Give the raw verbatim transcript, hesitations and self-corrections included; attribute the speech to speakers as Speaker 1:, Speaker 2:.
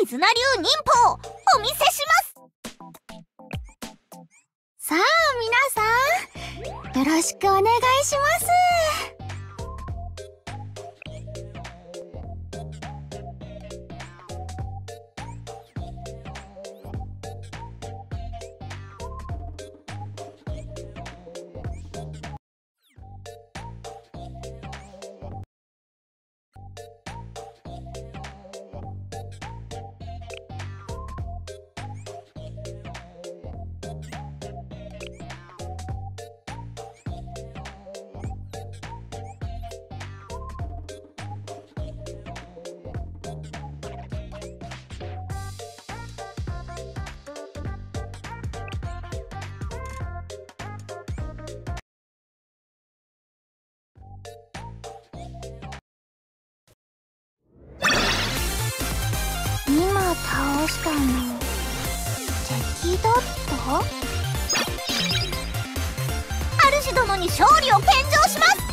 Speaker 1: 絆流忍法をお見せします。
Speaker 2: さあ皆さん、よろしくお願いします。今倒したの敵だった？
Speaker 1: 主殿に勝利を献上します。